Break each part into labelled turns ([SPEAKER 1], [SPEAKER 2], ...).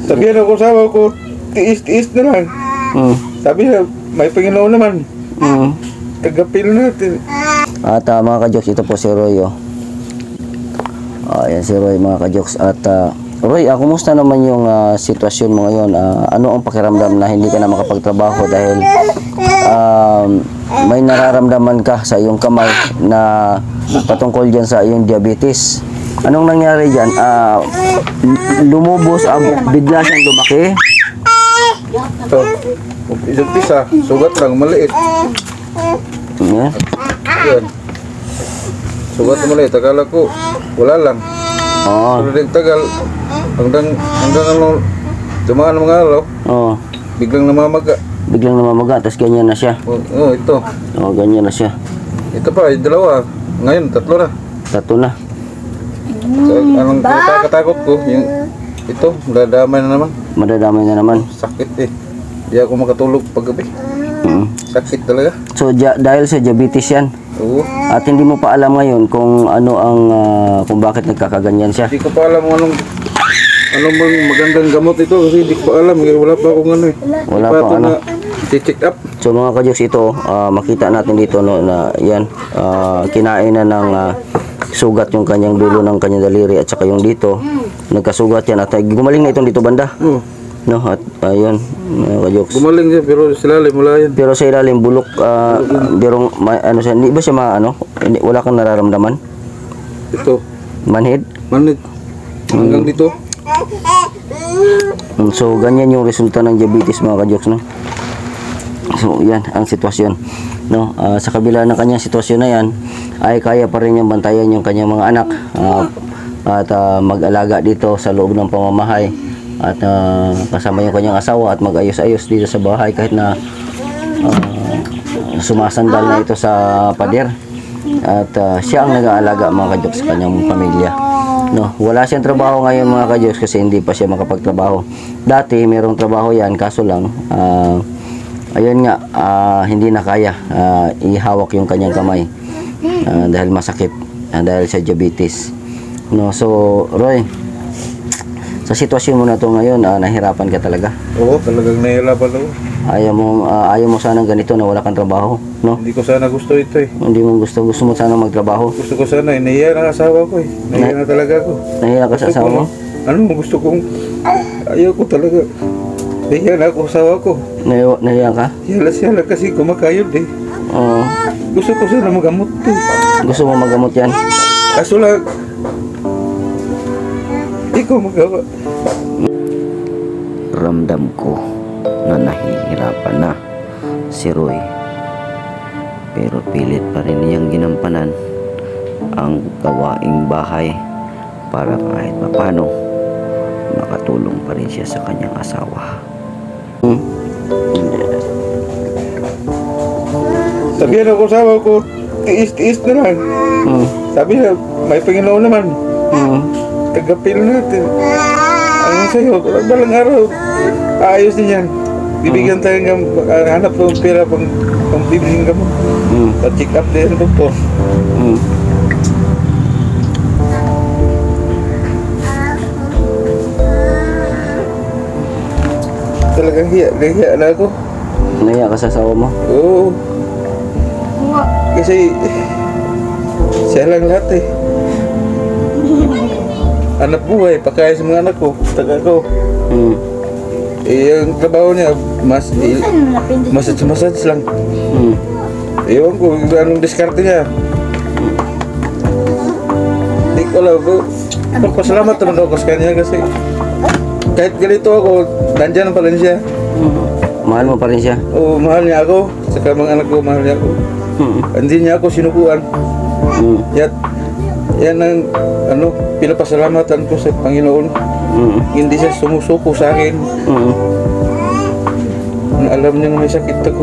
[SPEAKER 1] Sabihan ako sa asawa ko, tiis-tiis na lang. Sabi na, may Panginoon naman. Tagapil natin.
[SPEAKER 2] At mga ka-jokes, ito po si Roy. Ayan si Roy mga ka-jokes. At Roy, kumusta naman yung sitwasyon mo ngayon? Ano ang pakiramdam na hindi ka na makapagtrabaho dahil may nararamdaman ka sa iyong kamay na patungkol dyan sa iyong diabetes? Anong nangyari dyan? Lumubos, bigla siyang lumaki?
[SPEAKER 1] Ito, isang pisa, sugat lang, maliit.
[SPEAKER 2] Yeah.
[SPEAKER 1] Yan. Sugat na maliit, akala ko, wala lang. Pero din tagal, hanggang ano, dumaan ng mga araw, biglang namamaga.
[SPEAKER 2] Biglang namamaga, tapos ganyan na siya.
[SPEAKER 1] Ito.
[SPEAKER 2] Ganyan na siya.
[SPEAKER 1] Ito pa, dalawa. Ngayon, tatlo na.
[SPEAKER 2] Tatlo na.
[SPEAKER 1] Anong nakakatakot ko, yung ito, madadamay na naman.
[SPEAKER 2] Madadamay na naman.
[SPEAKER 1] Sakit eh. Di ako makatulog paggabi. Sakit talaga.
[SPEAKER 2] So, dahil sa diabetes yan?
[SPEAKER 1] Oo.
[SPEAKER 2] At hindi mo pa alam ngayon kung ano ang, kung bakit nagkakaganyan siya?
[SPEAKER 1] Hindi ko pa alam anong bang magandang gamot ito kasi hindi ko pa alam. Wala pa akong ano eh.
[SPEAKER 2] Wala pa ano.
[SPEAKER 1] I-check up.
[SPEAKER 2] So mga ka-jokes, ito, makita natin dito no, na yan, kinain na ng sugat yung kanyang dulo ng kanyang daliri at saka yung dito, nagkasugat yan at gumaling na itong dito banda. No, at ayun, ka-jokes.
[SPEAKER 1] Gumaling siya pero sa ilalim wala yan.
[SPEAKER 2] Pero sa ilalim bulok, birong ano siya, hindi ba siya wala kang nararamdaman?
[SPEAKER 1] Ito.
[SPEAKER 2] Manhid?
[SPEAKER 1] Manhid. Hanggang dito.
[SPEAKER 2] So ganyan yung resulta ng diabetes mga ka-jokes, no? So yan ang sitwasyon, no? Sa kabila ng kanyang sitwasyon na yan ay kaya pa rin yung bantayan yung kanyang mga anak at mag-alaga dito sa loob ng pamamahay at kasama yung kanyang asawa at mag-ayos-ayos dito sa bahay kahit na sumasandal na ito sa pader at siya ang nag-aalaga mga ka-jokes sa kanyang pamilya, no? Wala siyang trabaho ngayon mga ka-jokes kasi hindi pa siya makapagtrabaho. Dati mayroong trabaho yan kaso lang ayun nga, hindi na kaya ihawak yung kanyang kamay dahil masakit dahil sa diabetes, no? So Roy, sa sitwasyon mo na to ngayon, nahirapan ka talaga?
[SPEAKER 1] Oo, talagang nahihirapan ako.
[SPEAKER 2] Ayaw mo sanang ganito na wala kang trabaho, no?
[SPEAKER 1] Hindi ko sana gusto ito eh.
[SPEAKER 2] Hindi mo gusto mo sana magtrabaho?
[SPEAKER 1] Gusto ko sana eh, nahiya ng asawa ko eh. Nahiya na talaga ako.
[SPEAKER 2] Nahiya ka sa asawa mo?
[SPEAKER 1] Gusto kong, ayaw ko talaga. Nahiya na ako sa asawa ko.
[SPEAKER 2] Nahiya ka?
[SPEAKER 1] Siyala kasi kumakayod eh. Gusto ko sana magamot eh.
[SPEAKER 2] Gusto mo magamot yan?
[SPEAKER 1] Kaso lang, hindi ko magawa.
[SPEAKER 2] Ramdam ko na nahihirapan na si Roy, pero pilit pa rin niyang ginampanan ang gawaing bahay para kahit papano makatulong pa rin siya sa kanyang asawa.
[SPEAKER 1] Sabihan ako sa asawa ko, tiis-tiis na lang. Sabi na, may Panginoon naman. Tagapil natin. Ano sa'yo, balang araw, ayos din yan. Bibigyan tayo ng hanap ng pera pang bibigyan ka mo. Pa-check up din ang doktor. Talagang hiya na ako.
[SPEAKER 2] Nahiya ka sa asawa mo?
[SPEAKER 1] Oo. Kasi siya lang lahat eh. Anak buhay, pagkaya sa mga anak ko, taga ko. Yung trabaho niya, massage lang. Ewan ko, anong diskarte niya. Hindi ko alam ko. Pasalamat naman ako sa kanya kasi kahit ganito ako, nandyan pa rin siya.
[SPEAKER 2] Mahal mo pa rin siya?
[SPEAKER 1] Oo, mahal niya ako. Saka mga anak ko, mahal niya ako. Hindi niya ako sinukuan. Yan ang pinapasalamatan ko sa Panginoon. Hindi siya sumusuko sa akin. Alam niya may sakit ako.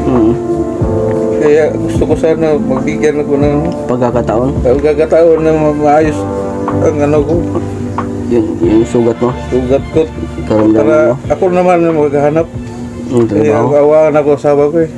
[SPEAKER 1] Kaya gusto ko sana magbigyan ako ng pagkakataon na maayos ang ko.
[SPEAKER 2] Yung sugat mo?
[SPEAKER 1] Sugat ko.
[SPEAKER 2] Para
[SPEAKER 1] ako naman na maghahanap. Kaya awaan ako sa asawa ko eh.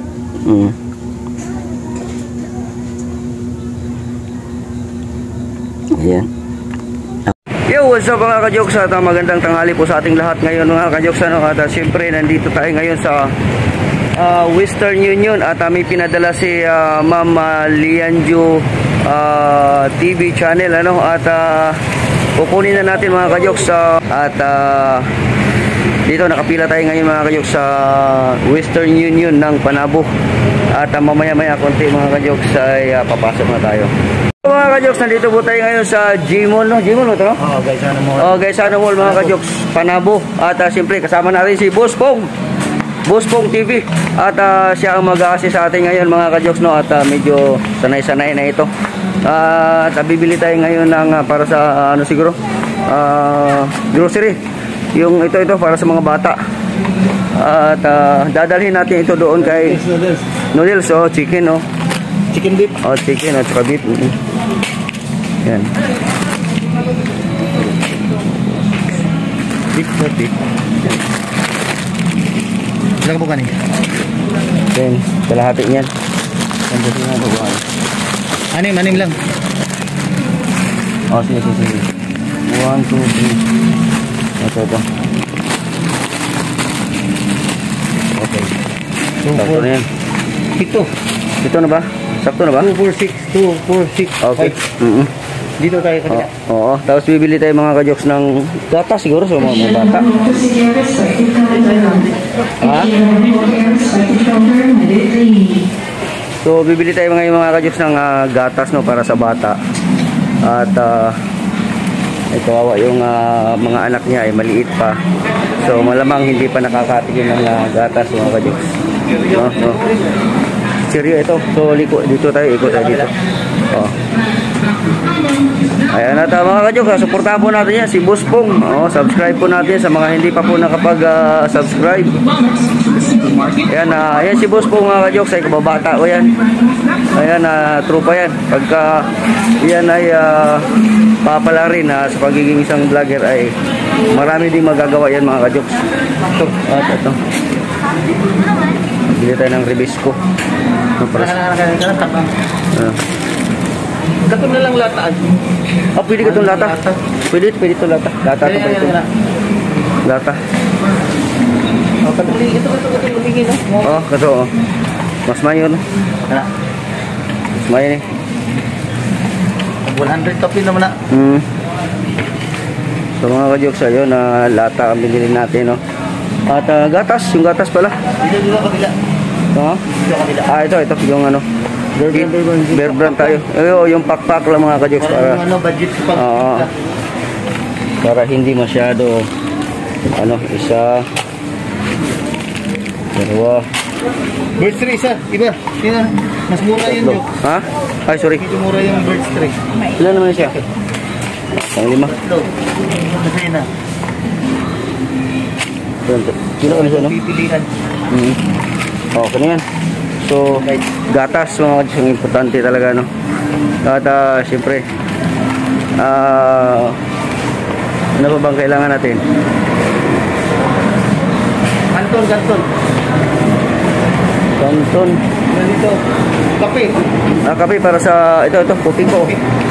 [SPEAKER 2] Ayan. Yo, what's up mga kajoks? At magandang tanghali po sa ating lahat ngayon mga kajoks. At siyempre nandito tayo ngayon sa Western Union at may pinadala si Ma'am Lianju TV channel at kukunin na natin mga kajoks at dito nakapila tayo ngayon mga kajoks sa Western Union ng Panabo at mamaya-maya konti mga kajoks ay papasok na tayo. Mga kajoks, nandito po tayo ngayon sa G-Mall, no? G-Mall ito, no?
[SPEAKER 3] Oo, Gaisano Mall.
[SPEAKER 2] Oh, Gaisano Mall mga kajoks, Panabo. At siyempre kasama natin si Boss Pong TV. At siya ang mag-a-assist sa atin ngayon mga kajoks, no? At medyo sanay-sanay na ito. At bibili tayo ngayon ng para sa siguro grocery. Yung ito para sa mga bata. At dadalhin natin ito doon kay noodles, chicken, no?
[SPEAKER 3] Chicken beef.
[SPEAKER 2] Chicken at saka beef. Yan.
[SPEAKER 3] Beef. Ilang ka po kanin?
[SPEAKER 2] Yan. Kalahati niyan. Yan po sila babae.
[SPEAKER 3] Anim lang.
[SPEAKER 2] Sige. 1, 2, 3. Ito. Okay. Sakto na yan. Ito na ba? Sakto na ba?
[SPEAKER 3] 246.
[SPEAKER 2] Okay.
[SPEAKER 3] Dito tayo kanina.
[SPEAKER 2] Oo. Tapos bibili tayo mga kajoks ng gata siguro sa mga bata. So bibili tayo ngayon mga kajoks ng gatas para sa bata. At ito yung mga anak niya ay maliit pa. So malamang hindi pa nakakatigil ng gatas mga kajoks. No. Seryo ito. So dito tayo, ikot tayo dito. Ayan na mga kajoks, supportahan po natin yan si Boss Pong. Subscribe po natin sa mga hindi pa po nakapag-subscribe. Ayan si Boss Pong mga kajoks ay kababata o yan. Ayan trupa yan. Pagka yan ay papala rin sa pagiging isang vlogger ay marami din magagawa yan mga kajoks. Ito. Bili tayo ng Ribisco.
[SPEAKER 3] Katong na lang lataan.
[SPEAKER 2] Pwede ka itong lata. Pwede itong lata. Lata ito pa ito. Lata.
[SPEAKER 3] Ito lumingin, no?
[SPEAKER 2] Kaso mas mayo, no? Mas mayo ni.
[SPEAKER 3] 100 topi naman na.
[SPEAKER 2] So mga kajoks, ayun lata ang binili natin, no? At gatas, yung gatas pala.
[SPEAKER 3] Dito kabila.
[SPEAKER 2] Ito yung Bear Brand tayo. Yung pakpak lang mga kajoks para
[SPEAKER 3] budget pa.
[SPEAKER 2] Para hindi masyado isa, dalawa.
[SPEAKER 3] Birds tray isa, iba. Yan, mas mura yun.
[SPEAKER 2] Sorry.
[SPEAKER 3] Medyo mura yung birds tray.
[SPEAKER 2] Ilan naman siya? Ang 5.
[SPEAKER 3] Kasi na.
[SPEAKER 2] Kilo ka na siya, no?
[SPEAKER 3] Pipilihan.
[SPEAKER 2] Okay na yan. So, gatas mga kajoks ang importante talaga, no? At siyempre ano pa bang kailangan natin? Kanton.
[SPEAKER 3] Dito. Kape.
[SPEAKER 2] Kape para sa ito kopi ko.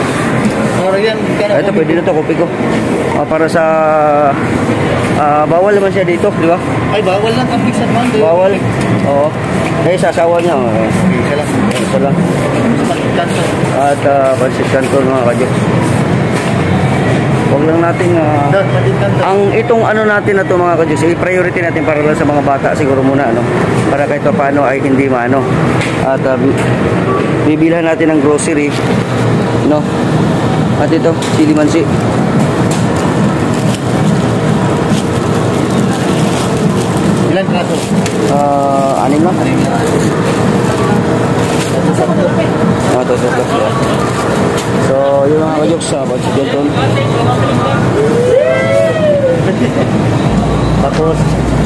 [SPEAKER 2] Ito pwede na to kopi ko. Para sa bawal naman siya dito, di ba?
[SPEAKER 3] Ay, bawal lang kape sa bando.
[SPEAKER 2] Bawal. Oo. Sasawa niya. Isa lang. At pansit kanton mga kajoks. Huwag lang natin ang itong natin na ito mga kajoks, i-priority natin para lang sa mga bata siguro muna, para kahit paano ay hindi maano. At bibilhan natin ng grocery, no? At ito, silimansi. Ilan kaso? 6 lang. So, yung mga kajoks sa budget dito. Tapos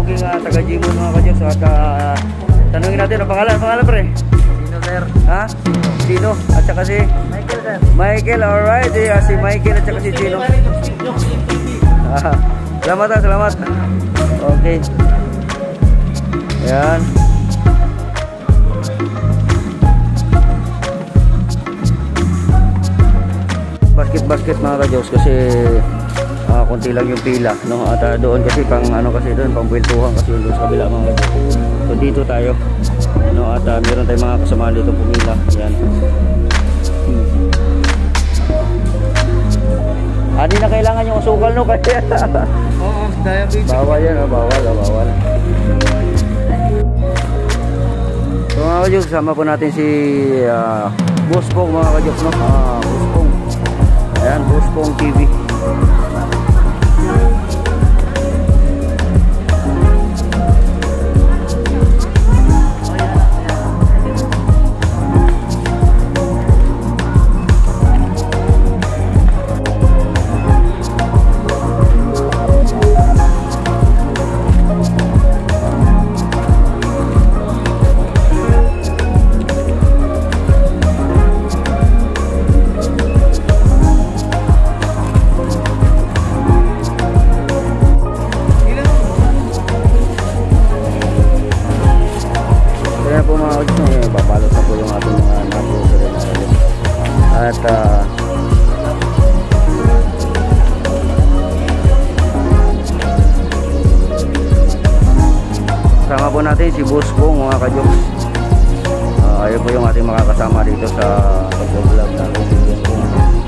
[SPEAKER 2] poging taga Jimon mga kadyos. At tanungin natin ang pangalan pre.
[SPEAKER 3] Sino, sir?
[SPEAKER 2] Ha? Gino at saka si
[SPEAKER 3] Michael, sir.
[SPEAKER 2] Michael. Alright, si Michael at saka si Gino. Salamat. Okay. Yan. Basket mga kadyos kasi konti lang yung pila, no? At doon kasi pang buweltuhan kasi doon sa kabila mga kadyos. So dito tayo, no? At meron tayong mga kasamahan dito pumila. Yan. Hindi na kailangan yung asukal, no? Kasi
[SPEAKER 3] Oo, diabetes.
[SPEAKER 2] bawal yan, bawal. So mga kadyos, kasama po natin si Boss Pong mga kadyos, no? Boss Pong. Ayan, Boss Pong TV. Papalot na po yung ating mga napuso at kasama po natin si Boss Pong mga kajoks. Ayun po yung ating makakasama dito sa pag-vlog natin si Boss Pong.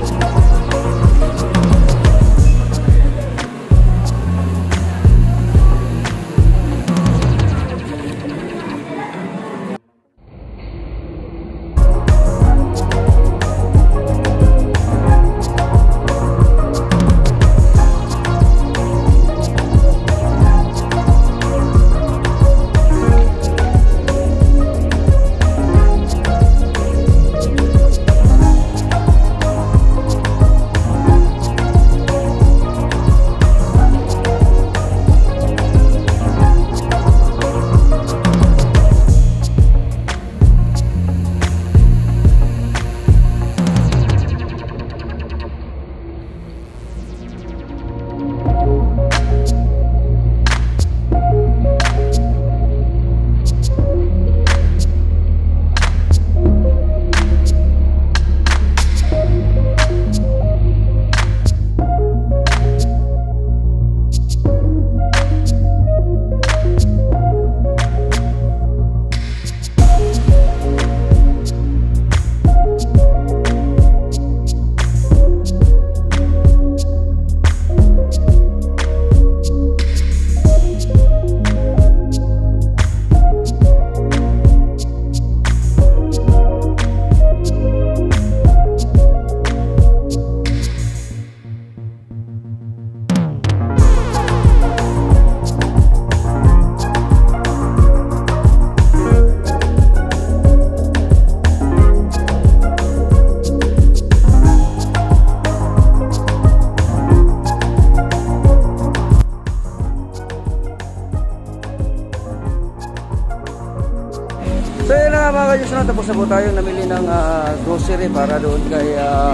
[SPEAKER 2] So yun na nga mga kadyos, no? Tapos na po tayong namili ng grocery para doon kay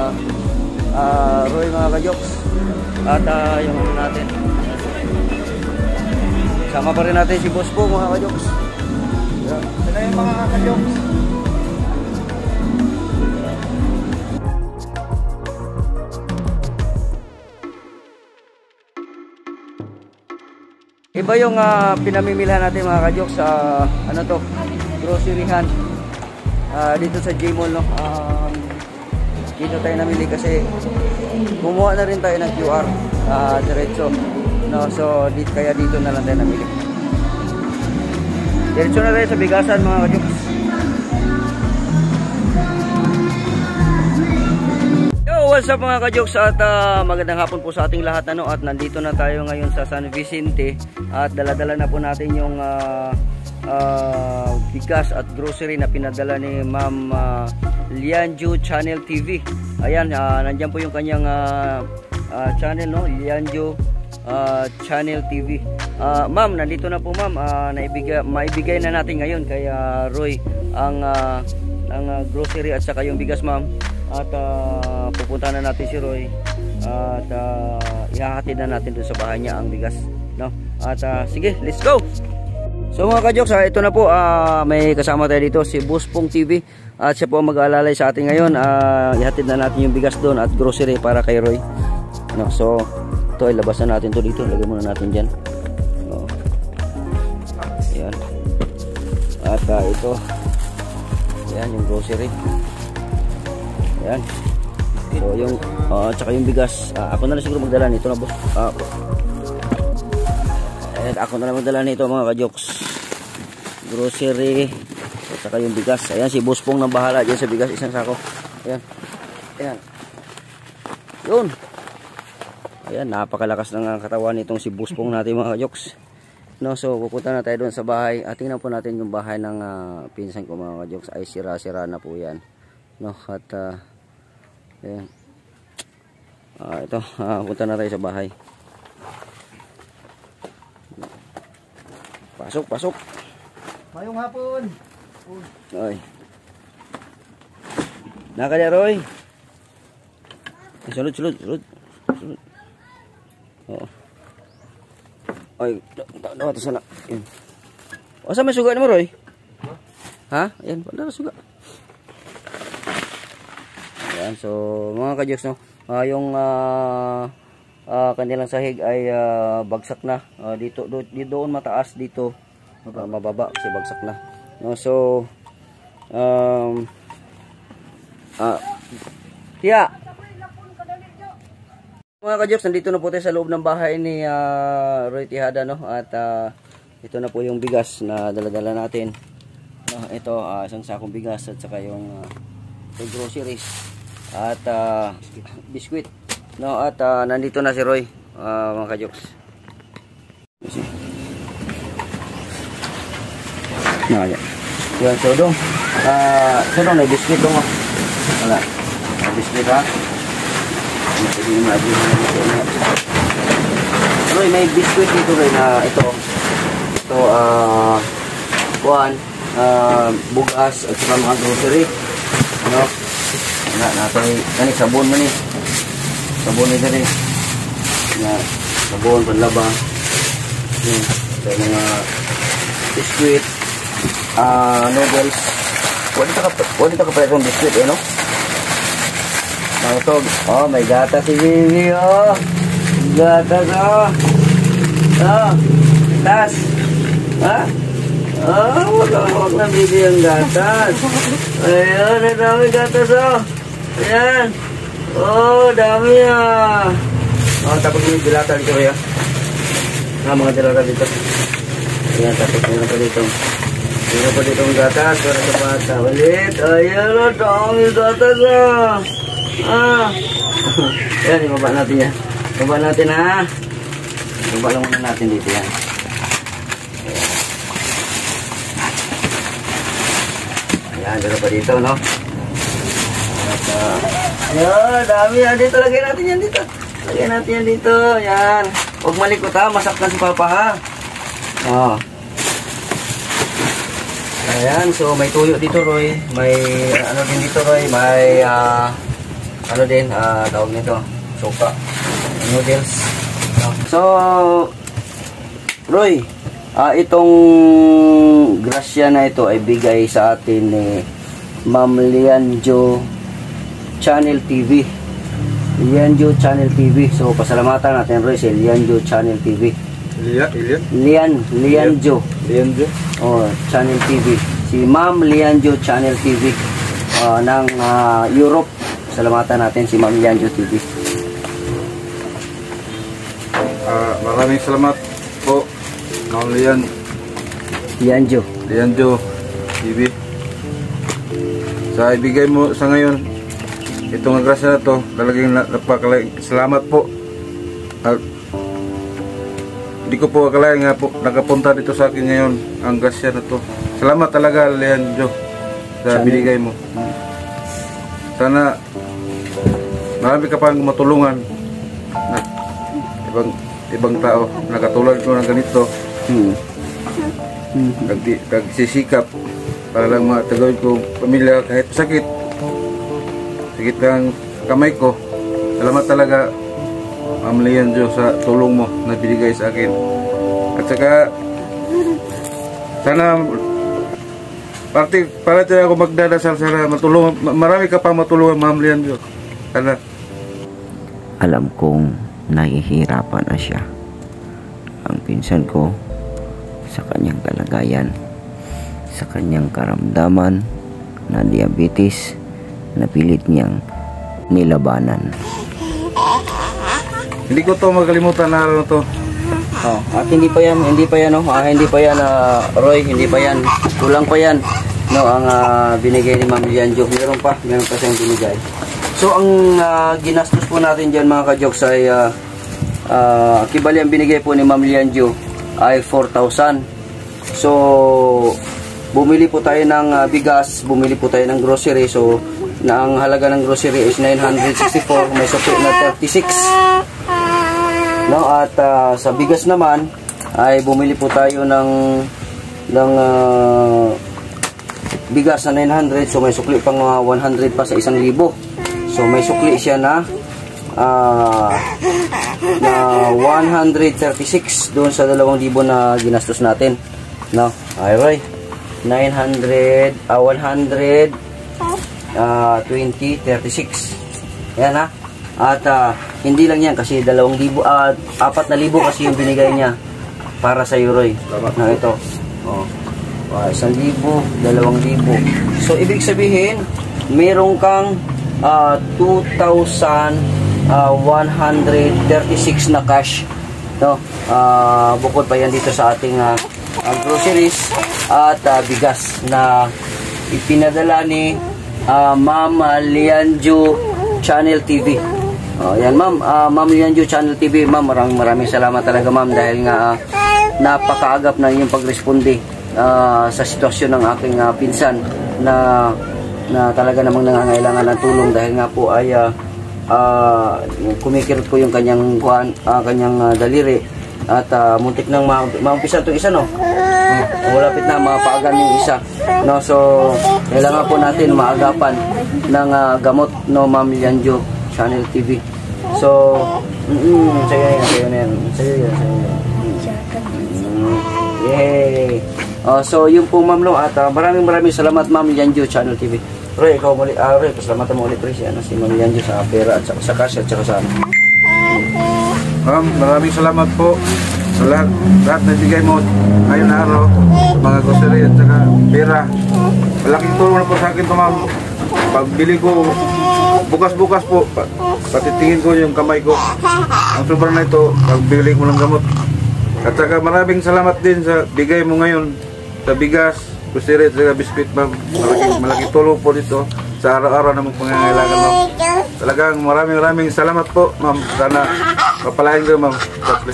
[SPEAKER 2] Roy mga kadyos. At yung ano natin, sama pa rin natin si Boss Po mga kadyos.
[SPEAKER 3] Sila yung mga kajoks.
[SPEAKER 2] Iba yung pinamimilhan natin mga kadyos sa ano to, groceryhan dito sa J-Mall, no? Dito tayo namili kasi gumawa na rin tayo ng QR diretso, no? So kaya dito na lang tayo namili. Diretso na tayo sa bigasan mga kadyos. What's up mga kajoks, at magandang hapon po sa ating lahat, ano, at nandito na tayo ngayon sa San Vicente at dala-dala na po natin yung bigas at grocery na pinadala ni Ma'am Lianju Channel TV. Ayan, nandyan po yung kanyang channel, no? Lianju Channel TV. Ma'am, nandito na po ma'am. Maibigay na natin ngayon kay Roy ang grocery at saka yung bigas ma'am. At pupunta na natin si Roy at ihahatid na natin doon sa bahay niya ang bigas, no? At sige, let's go. So mga ka-jokes, ito na po, may kasama tayo dito si Buspong TV at siya po ang mag-aalalay sa atin ngayon. Ihatid na natin yung bigas doon at grocery para kay Roy, no? So ito, ilabas na natin to dito, lagay muna natin dyan. Ayan. At ito, ayan yung grocery. Ayan. So yung tsaka yung bigas, ako na lang siguro magdala nito na boss. Ayan, ako na lang magdala nito mga ka-jokes. Grocery at saka yung bigas. Ayan, si Buspong nang bahala dyan sa bigas, isang sako. Ayan. Ayan. Yun. Ayan, napakalakas ng katawan nitong si Buspong natin mga ka-jokes. No, so pupunta na tayo doon sa bahay. At tingnan po natin yung bahay ng pinsan ko mga ka-jokes. Ay sira-sira na po yan. No, at ayan. Ito, punta na tayo sa bahay. Pasok, pasok.
[SPEAKER 3] Mayong hapon.
[SPEAKER 2] Oy. Nakaya Roy. Sulod, sulod, sulod. Sulod. Oo. Ay, dapat sana. Yan. O, saan may suga mo, Roy? Ha? Ayan, wala na suga. Ayan, so, mga ka-jokes, no? Yung kanilang sahig ay bagsak na. Dito, doon mataas, dito mababa kasi bagsak na. No, so, tiya! Mga ka-jokes, nandito na po tayo sa loob ng bahay ni Roy Tejada, no? At ito na po yung bigas na dala-dala natin. Ito, isang sakong bigas at saka yung groceries at biskwit, no? At nandito na si Roy, mga ka-jokes. Yan, sodong. Sodong na biskwit dong. Wala. Biskwit ha. Roy, may biskwit dito Roy na ito bugas at saka mga grocery, ano natin kani sabon man sabon ni dali na sabon panlaba yung mga biskwit, noodles. Wala ka pa itong biskwit no? Ito, oh, may gatas si Bibi, oh. Gatas, oh. Oh, gatas. Ha? Oh, wag na Bibi ang gatas. Ayan, ang dami gatas, oh. Ayan. Oh, dami, ah. Oh, tapos may dilata dito, kaya. Mga dilata dito. Ayan, tapos meron pa dito. Meron pa dito ang gatas para sa bata. Ulit. Ayan, oh, dami gatas, ah. Yan, ibaba natin yan. Ibaba natin ha. Ibaba lang muna natin dito yan. Ayan, gano'n pa dito, no? At, ayan, dami yan. Dito, lagay natin yan dito. Lagay natin yan dito. Ayan. Huwag malikot ha. Masaktan si Papa ha. Oh. Ayan, so may tuyo dito, Roy. May, ano din dito, Roy. May, ano din, tawag nito, sopa, noodles. So, Roy, itong grasya na ito ay bigay sa atin ni Ma'am Lianjo Channel TV. Lianjo Channel TV. So, pasalamatan natin, Roy, si Lianjo Channel TV. Lianjo. Oh, Channel TV. Si Ma'am Lianjo Channel TV ng Europe. Salamatan natin si Ma'am Lianjo TV.
[SPEAKER 1] Maraming salamat po, Ma'am
[SPEAKER 2] Lianjo
[SPEAKER 1] TV. Sa ibigay mo sa ngayon, itong grasya na to, talagang salamat po. At di ko po akalain nga po, nakapunta dito sa akin ngayon ang grasya na to. Salamat talaga, Lianjo, sa binigay mo. Sana marami ka pang matulungan na ibang tao na katulad ko ng ganito. Nagsisikap para lang matagawin ko pamilya kahit sakit ang kamay ko. Salamat talaga, Ma'am Leandro, sa tulong mo na binigay sa akin. At saka sana para tayo ako magdadasal, sana matulungan, marami ka pa matulungan, Ma'am Leandro. Sana.
[SPEAKER 2] Alam kong nahihirapan na siya, ang pinsan ko, sa kanyang kalagayan, sa kanyang karamdaman na diabetes na pilit niyang nilabanan.
[SPEAKER 1] Hindi ko to makalimutan na araw na to.
[SPEAKER 2] At hindi pa yan Roy, hindi pa yan, kulang pa yan, no, ang binigay ni Ma'am Leandro. Meron pa siyang binigay. So ang ginastos po natin dyan, mga ka-jokes, ay kibali ang binigay po ni Ma'am Leandro ay 4,000. So bumili po tayo ng bigas, bumili po tayo ng grocery. So na ang halaga ng grocery is 964, may sukli na 36, no? At sa bigas naman ay bumili po tayo ng bigas na 900, so may sukli pang 100 pa sa 1,000. So may sukli siya na 136 doon sa 2,000 na ginastos natin, no? Ay Roy, 2036. Yan ha. At hindi lang yan kasi 2,000 at 4,000 kasi yung binigay niya para sa Roy. Na ito. 1,000, 2,000. So ibig sabihin, meron kang 2,136 na cash, no? Bukod pa yan dito sa ating groceries at bigas na ipinadala ni Ma'am Leandro Channel TV. Yan ma'am, Ma'am Leandro Channel TV, ma'am, maraming salamat talaga, ma'am, dahil nga napakaagap na yung pagresponde sa sitwasyon ng aking pinsan na talaga namang nangangailangan ng tulong, dahil nga po ay kumikirot po yung kanyang daliri at muntik nang maumpisa itong isa, no? Malapit na mapaagan yung isa, no? So kailangan po natin maagapan ng gamot, no, Ma'am Leandro Channel TV. So sa'yo na yan. Yay! So yun po, ma'am, no? At maraming salamat, Ma'am Leandro Channel TV. Roy, ikaw muli, Roy, pasalamatan mo ulit, Roy, si Ma'am Leandro sa pera at sa cash at saka sa
[SPEAKER 1] Ma'am, maraming salamat po sa lahat na bigay mo ngayon na araw, mga grocery at saka pera. Malaking tulong na po sa akin to, ma'am. Pagbili ko bukas po, patitingin ko yung kamay ko. Ang sobrang na ito, pagbili ko ng gamot. At saka maraming salamat din sa bigay mo ngayon sa bigas, grocery at saka biskuit, ma'am. Malaking tulong po dito sa araw-araw na mong pangangailangan, ma'am. Talagang maraming salamat po, ma'am. Sana kapalain ko, ma'am.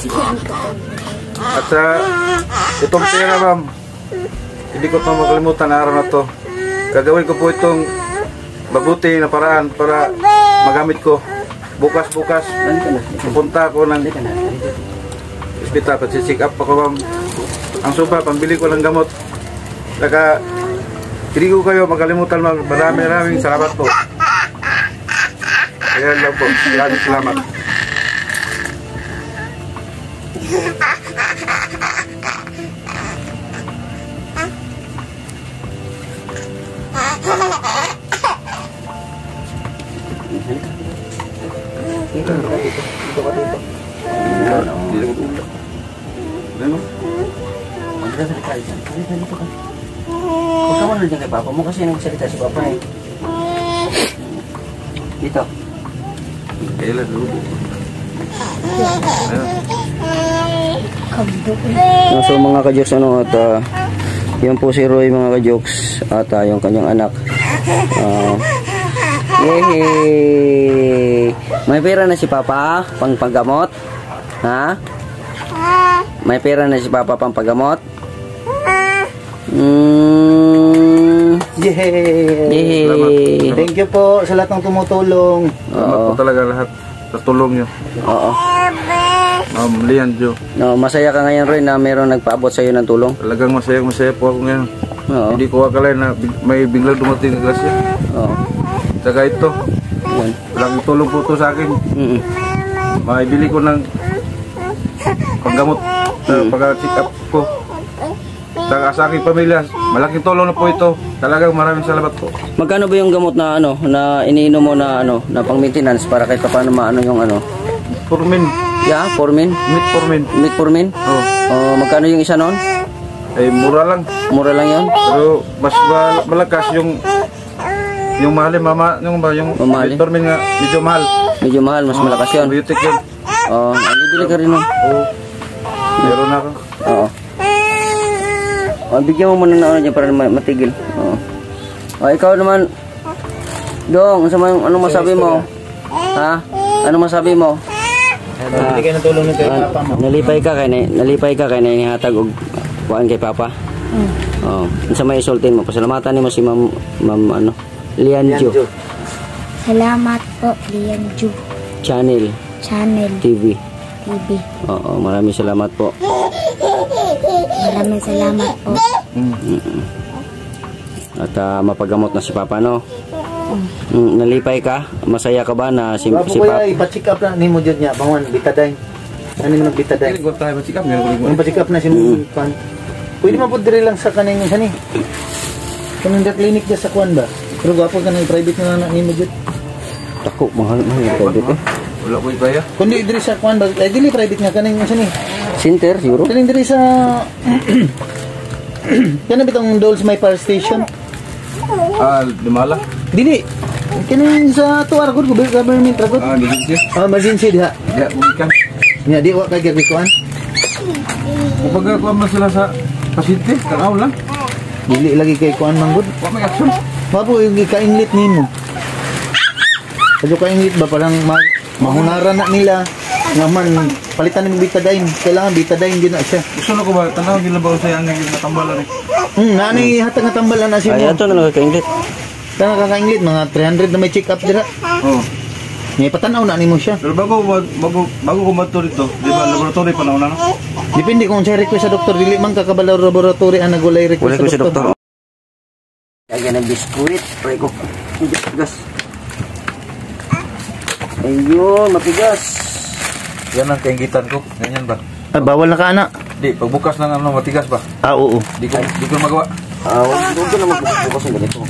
[SPEAKER 1] At sa itong pera, ma'am, hindi ko ito makalimutan na araw na to. Gagawin ko po itong mabuti na paraan para magamit ko. Bukas pupunta ako ng hospital, patsisik up ako, ma'am. Ang soba, pambili ko ng gamot. Saka hindi ko kayo makalimutan, ma'am. Maraming salamat po. Ayan lang po. Maraming salamat.
[SPEAKER 2] Dito ka dito. Dito ka. Huwag ka muna dyan kay Papa mo kasi nagsalita si Papa eh. Dito.
[SPEAKER 1] Kailan dulu.
[SPEAKER 2] So mga ka-jokes, at yun po si Roy, mga ka-jokes, at yung kanyang anak. Yehey! May pera na si Papa pang paggamot? Ha? May pera na si Papa pang paggamot?
[SPEAKER 3] Yay! Thank you po sa lahat ng tumutulong.
[SPEAKER 1] Salamat po talaga lahat sa tulong nyo.
[SPEAKER 2] Oo.
[SPEAKER 1] Lian Jo.
[SPEAKER 2] No, masaya ka ngayon Roy na mayroong nagpaabot sa iyo ng tulong.
[SPEAKER 1] Talagang masaya po ako ngayon.
[SPEAKER 2] Oo.
[SPEAKER 1] Hindi ko akalain na may biglang dumating na grasya.
[SPEAKER 2] Oo.
[SPEAKER 1] Saka ito,
[SPEAKER 2] Yan.
[SPEAKER 1] walang tulong po ito sa akin. Maibili ko ng panggamot sa pag-check up ko. Sa aking pamilya, malaking tulong na po ito. Talagang maraming salamat po.
[SPEAKER 2] Magkano ba yung gamot na na iniinom mo na na pang-maintenance para kahit paano maano yung
[SPEAKER 1] Formin,
[SPEAKER 2] Yeah, Formin.
[SPEAKER 1] meat formin.
[SPEAKER 2] Metformin.
[SPEAKER 1] Oh,
[SPEAKER 2] Magkano yung isa noon?
[SPEAKER 1] ay mura lang.
[SPEAKER 2] Mura lang 'yon.
[SPEAKER 1] Pero mas malakas yung mahal yung
[SPEAKER 2] Mamali.
[SPEAKER 1] metformin nga medyo mahal.
[SPEAKER 2] Medyo mahal, mas malakas 'yon.
[SPEAKER 1] Antibiotic yun.
[SPEAKER 2] Bibili ka rin nun.
[SPEAKER 1] Oo. Meron ako.
[SPEAKER 2] Oo. Bigyan mo muna na dyan para matigil. Oo. Ikaw naman, Dong, ano masabi mo? Ha? Ano masabi mo?
[SPEAKER 3] Hindi kayo natulong nito kay Papa mo.
[SPEAKER 2] Nalipay ka kay na inihatag og kuan kay Papa. Oo. Unsa may isultin mo? Pasalamatan nimo si Ma'am Lianjo
[SPEAKER 4] Salamat po, Lianjo
[SPEAKER 2] Channel TV. Oo, maraming salamat po.
[SPEAKER 4] Maraming salamat po.
[SPEAKER 2] At mapagamot na si Papa, no? Nalipay ka? Masaya ka ba na si
[SPEAKER 3] Bago
[SPEAKER 2] Papa?
[SPEAKER 3] kuya, ipa-check up na ni mo dyan niya. Bangon, betadine. Ano mo nag-betadine?
[SPEAKER 1] Hindi ko tayo ma-check up. Meron ko
[SPEAKER 3] Yung pa-check up na si Kwan. Pwede mapudiri lang sa kanin yung sani. Kanang da clinic dyan sa Kwan ba? Pero gwapo ka na private na ni mo dyan.
[SPEAKER 2] Tako, mahal ka dito.
[SPEAKER 1] Wala ko ibaya.
[SPEAKER 3] Kundi diri sa Kwan ba? Ay, dili private nga kanin yung sani.
[SPEAKER 2] Center, siguro?
[SPEAKER 3] Kanin diri sa... Yan bitong Dolls My Power Station.
[SPEAKER 1] Dumala.
[SPEAKER 3] Dili. Kanin sa tuwar ko, government ragot.
[SPEAKER 1] Emergency.
[SPEAKER 3] Emergency diha.
[SPEAKER 1] Ya, bumikan.
[SPEAKER 3] Nya di wa kay gikuan.
[SPEAKER 1] Kapag ako man sila sa pasyente, tanaw lang.
[SPEAKER 3] Dili lagi kay kuan manggod.
[SPEAKER 1] Wa may action.
[SPEAKER 3] Mapo yung ka-inglit nimo. Kadyo ka-inglit ba parang mahunaran na nila nga man palitan ng betadine. Kailangan betadine din na siya.
[SPEAKER 1] Gusto na ko ba, tanaw gila ba sa yang natambalan eh.
[SPEAKER 3] Nani hatag nga tambalan na si
[SPEAKER 2] Ay,
[SPEAKER 3] mo.
[SPEAKER 2] ito na nagkakainglit.
[SPEAKER 3] Kana ka-inglit mga 300 na may check up dira.
[SPEAKER 1] Oh.
[SPEAKER 3] Ngay patanaw na nimo siya.
[SPEAKER 1] Pero bago ko mato dito, di ba laboratory pa nauna no?
[SPEAKER 3] Depende kung sa request sa doktor dili man kakabalaw laboratory ang nagulay
[SPEAKER 2] Wala
[SPEAKER 3] request
[SPEAKER 2] ko si
[SPEAKER 3] sa doktor.
[SPEAKER 2] doktor. Lagyan ng biskuit. Try ko. Gas. Ayun, matigas.
[SPEAKER 1] Yan ang kaingitan ko. Ganyan ba?
[SPEAKER 3] Ah, bawal na ka ana.
[SPEAKER 1] Di, pagbukas ng matigas ba?
[SPEAKER 3] Oo.
[SPEAKER 1] Di ko magawa.
[SPEAKER 2] Huwag ko na magbukas ng ganito.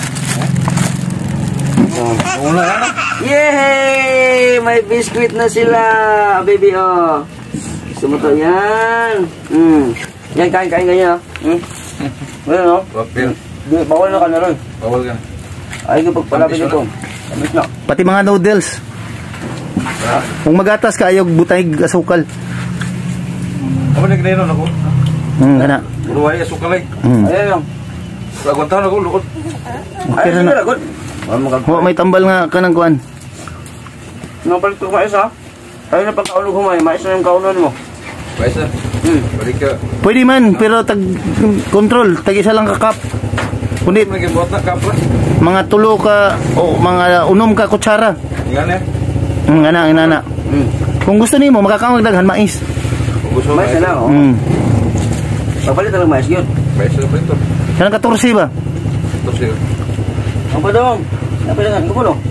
[SPEAKER 1] Una yan ah.
[SPEAKER 2] Yay! May biskuit na sila, baby, oh. Gusto mo to? Yan. Yan, kain ganyan, oh. Ayan, oh.
[SPEAKER 1] Wapil.
[SPEAKER 2] Bawal na ka na rin.
[SPEAKER 1] Bawal ka na.
[SPEAKER 2] Ay, kapag palapit ito. Sabit na.
[SPEAKER 3] Pati mga noodles. Kung magatas ka ayaw butay asukal.
[SPEAKER 1] Ako nagdeno na ko.
[SPEAKER 3] Kana.
[SPEAKER 1] Uruway asukalay.
[SPEAKER 2] Ayan lang.
[SPEAKER 1] Lagwantahan ako, lukot.
[SPEAKER 3] Okay
[SPEAKER 2] Ay,
[SPEAKER 3] na.
[SPEAKER 2] lagot.
[SPEAKER 3] May tambal nga kanang kuan.
[SPEAKER 2] Napalit ko mais, ha? Ay, na pagkaulog humay. Mais na yung kaunan mo.
[SPEAKER 1] Paisa. Balik ka.
[SPEAKER 3] Pwede man pero tag control, tag isa lang ka cup. Kundi
[SPEAKER 1] Naging buhat na kapla.
[SPEAKER 3] mga tulo ka o mga unom ka kutsara.
[SPEAKER 1] Yan eh.
[SPEAKER 3] Inana. Kung gusto nimo makakaon daghan mais.
[SPEAKER 1] Gusto
[SPEAKER 2] Mais na lang, oh. Papalit na lang mais yun.
[SPEAKER 1] Paisa pa ito.
[SPEAKER 3] Kanang 14 ba?
[SPEAKER 1] Ito siya.
[SPEAKER 2] Ang padong. Napilangan ko po, no?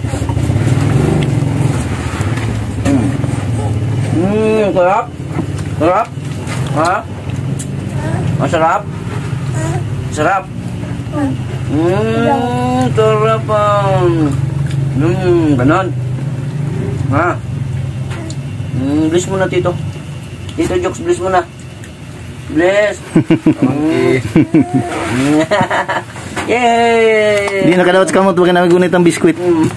[SPEAKER 2] Sarap. Sarap. Ha? Masarap. Sarap. Sarap ang. Ganon. Ha? Bless mo na, Tito. Tito Jokes, bless mo na. Bless. Yay!
[SPEAKER 3] Di nakadawat ka mo tuwag na gunit ang biskwit.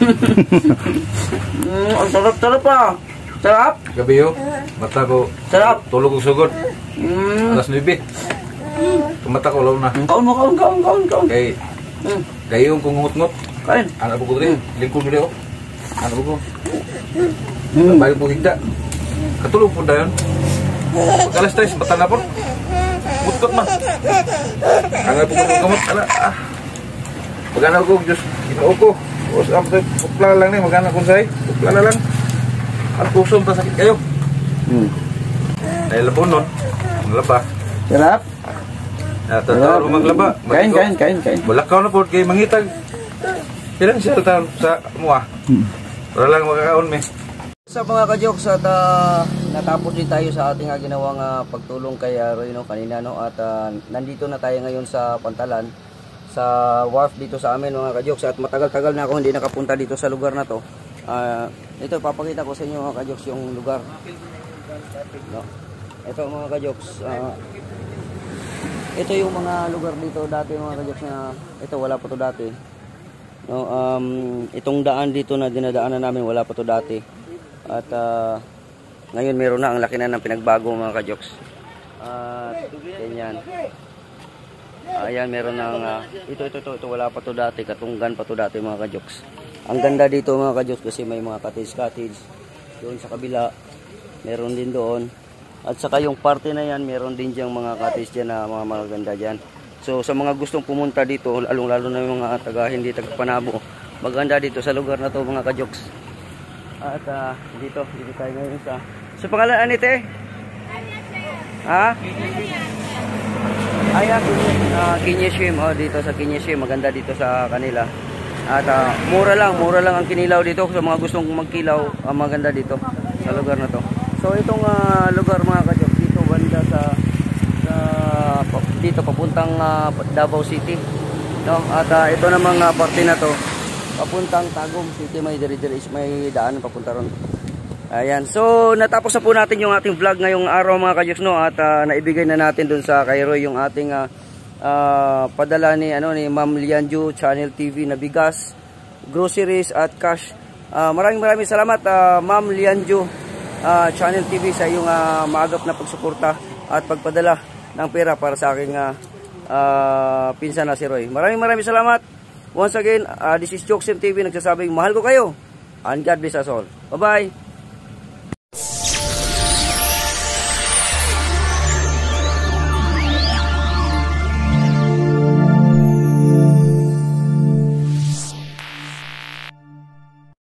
[SPEAKER 2] Ang sarap-sarap ah. Sarap.
[SPEAKER 1] Gabi yo. Mata ko.
[SPEAKER 2] Sarap.
[SPEAKER 1] Tulog ko sugod. Alas 9. Mata ko law na.
[SPEAKER 2] Kaon.
[SPEAKER 1] Kay yung kung ngut-ngut.
[SPEAKER 2] Kain.
[SPEAKER 1] Anak ko diri. Lingkod mo diyo. Anak ko. Bayo po higda. Katulog po dayon. Pagkalas tayo, mata na po. Mutkot man. Angay po ko gamot. Magana ko, Diyos, ginoo ko. Pupla lang ni, magana ko sa'yo. Pupla na lang. At pusong, tasakit kayo. Nailabunon. Ang laba.
[SPEAKER 3] Sarap.
[SPEAKER 1] Tatawar mo maglaba.
[SPEAKER 3] Kain.
[SPEAKER 1] Bulakaw na po kay mangitag. Financial ta sa mua. Para lang makakaon me.
[SPEAKER 2] Sa mga ka-jokes at natapos din tayo sa ating ginawang pagtulong kay Roy kanina at nandito na tayo ngayon sa Pantalan sa wharf dito sa amin mga ka-jokes at matagal-tagal na ako hindi nakapunta dito sa lugar na to. Ito papakita ko sa inyo mga ka-jokes yung lugar. No. Ito mga ka-jokes ito yung mga lugar dito dati mga ka-jokes na ito wala pa to dati. No, itong daan dito na dinadaanan namin wala pa to dati. At ngayon meron na ang laki na ng pinagbago mga ka-jokes. At ganyan. Ayan meron ng ito wala pa to dati, Katunggan pa to dati mga ka-jokes. Ang ganda dito mga ka-jokes kasi may mga cottage doon sa kabila. Meron din doon. At saka yung parte na yan, meron din diyang mga cottage diyan na mga maganda diyan. So sa mga gustong pumunta dito, lalo na yung mga hindi taga Panabo, maganda dito sa lugar na to mga ka-jokes. At dito tayo ngayon sa pangalan anite? Ha? Ayan, Kinyeshim. Dito sa Kinyeshim, maganda dito sa kanila. At mura lang ang kinilaw dito sa mga gustong magkilaw, maganda dito sa lugar na to. So itong lugar mga ka-jokes, dito banda dito papuntang Davao City. No? At ito namang parte na to papuntang Tagum City, may daan papunta ron. Ayan. So natapos na po natin yung ating vlog ngayong araw mga ka-jokes, no? At naibigay na natin dun sa kay Roy yung ating padala ni Ma'am Lianju Channel TV na bigas, groceries at cash. Maraming salamat Ma'am Lianju Channel TV sa iyong maagap na pagsuporta at pagpadala ng pera para sa aking pinsan na si Roy. Maraming salamat. Once again, this is Jokesem TV nagsasabing mahal ko kayo and God bless us all. Bye-bye!